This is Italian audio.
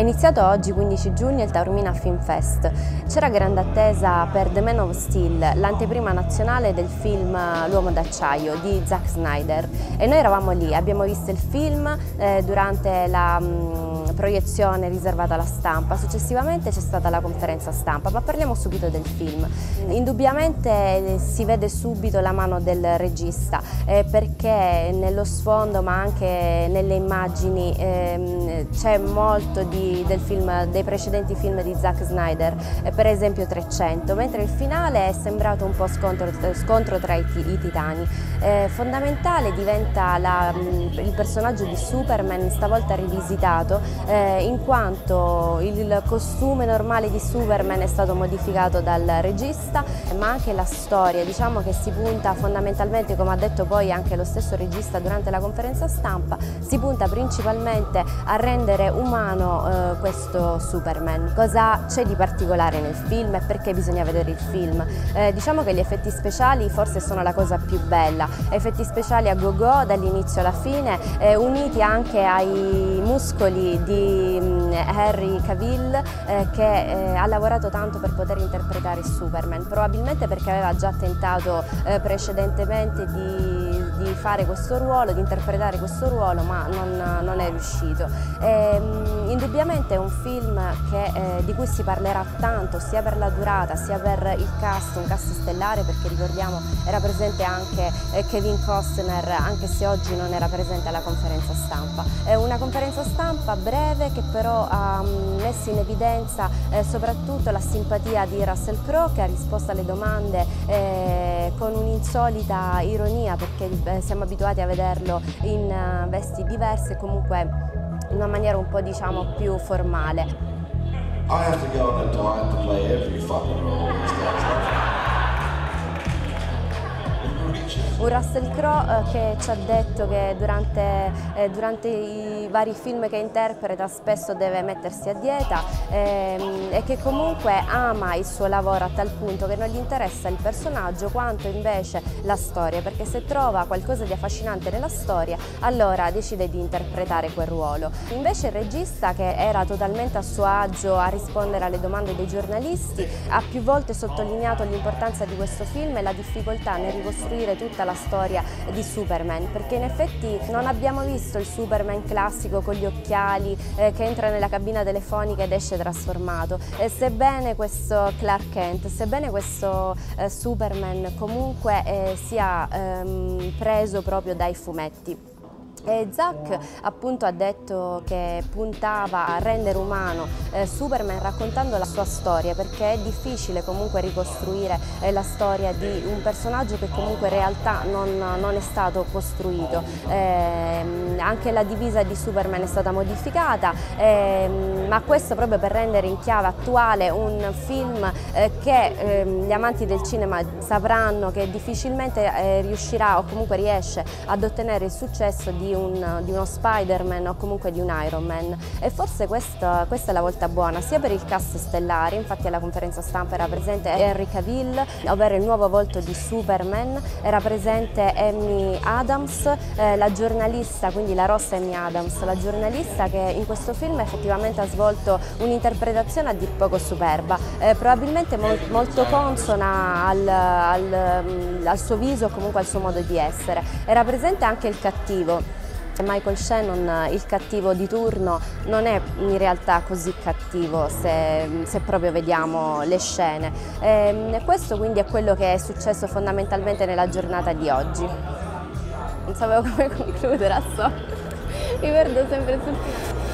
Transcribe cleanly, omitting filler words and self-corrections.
iniziato oggi, 15 giugno, il Taormina Film Fest. C'era grande attesa per The Man of Steel, l'anteprima nazionale del film L'Uomo d'Acciaio di Zack Snyder, e noi eravamo lì, abbiamo visto il film durante la proiezione riservata alla stampa. Successivamente c'è stata la conferenza stampa, ma parliamo subito del film. Indubbiamente si vede subito la mano del regista, perché nello sfondo ma anche nelle immagini c'è molto del film, dei precedenti film di Zack Snyder, per esempio 300, mentre il finale è sembrato un po' scontro tra i titani. Fondamentale diventa il personaggio di Superman, stavolta rivisitato, in quanto il costume normale di Superman è stato modificato dal regista, ma anche la storia. Diciamo che si punta fondamentalmente, come ha detto poi anche lo stesso regista durante la conferenza stampa, si punta principalmente a rendere umano questo Superman. Cosa c'è di particolare nel film e perché bisogna vedere il film? Diciamo che gli effetti speciali forse sono la cosa più bella, effetti speciali a go-go dall'inizio alla fine, uniti anche ai muscoli di Henry Cavill, che ha lavorato tanto per poter interpretare Superman, probabilmente perché aveva già tentato precedentemente di fare questo ruolo, di interpretare questo ruolo, ma non è riuscito. Indubbiamente è un film di cui si parlerà tanto, sia per la durata sia per il cast, un cast stellare, perché ricordiamo era presente anche Kevin Costner, anche se oggi non era presente alla conferenza stampa. È una conferenza stampa breve che però ha messo in evidenza soprattutto la simpatia di Russell Crowe, che ha risposto alle domande con un'insolita ironia, perché siamo abituati a vederlo in vesti diverse e comunque in una maniera un po', diciamo, più formale. I have to go on a diet to play every fucking role these days. Un Russell Crowe che ci ha detto che durante i vari film che interpreta spesso deve mettersi a dieta, e che comunque ama il suo lavoro a tal punto che non gli interessa il personaggio quanto invece la storia, perché se trova qualcosa di affascinante nella storia allora decide di interpretare quel ruolo. Invece il regista, che era totalmente a suo agio a rispondere alle domande dei giornalisti, ha più volte sottolineato l'importanza di questo film e la difficoltà nel ricostruire tutta la storia di Superman, perché in effetti non abbiamo visto il Superman classico con gli occhiali che entra nella cabina telefonica ed esce trasformato, sebbene questo Clark Kent, sebbene questo Superman comunque sia preso proprio dai fumetti. E Zack appunto ha detto che puntava a rendere umano Superman raccontando la sua storia, perché è difficile comunque ricostruire la storia di un personaggio che comunque in realtà non è stato costruito. Anche la divisa di Superman è stata modificata, ma questo proprio per rendere in chiave attuale un film che gli amanti del cinema sapranno che difficilmente riuscirà o comunque riesce ad ottenere il successo di uno Spider-Man o comunque di un Iron Man, e forse questa è la volta buona sia per il cast stellare. Infatti alla conferenza stampa era presente Henry Cavill, ovvero il nuovo volto di Superman, era presente Amy Adams, la giornalista, quindi la rossa Amy Adams, la giornalista che in questo film effettivamente ha svolto un'interpretazione a dir poco superba, probabilmente molto consona al suo viso o comunque al suo modo di essere. Era presente anche il cattivo. Michael Shannon, il cattivo di turno, non è in realtà così cattivo se proprio vediamo le scene. Questo quindi è quello che è successo fondamentalmente nella giornata di oggi. Non sapevo come concludere, mi perdo sempre sul...